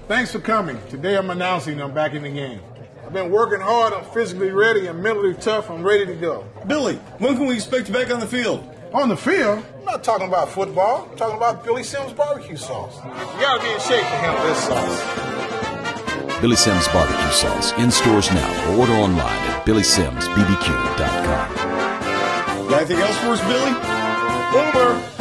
Thanks for coming. Today I'm announcing I'm back in the game. I've been working hard. I'm physically ready and mentally tough. I'm ready to go. Billy, when can we expect you back on the field? On the field? I'm not talking about football. I'm talking about Billy Sims BBQ sauce. You gotta be in shape to handle this sauce. Billy Sims BBQ sauce in stores now or order online at BillySimsBBQ.com. Got anything else for us, Billy? Boomer!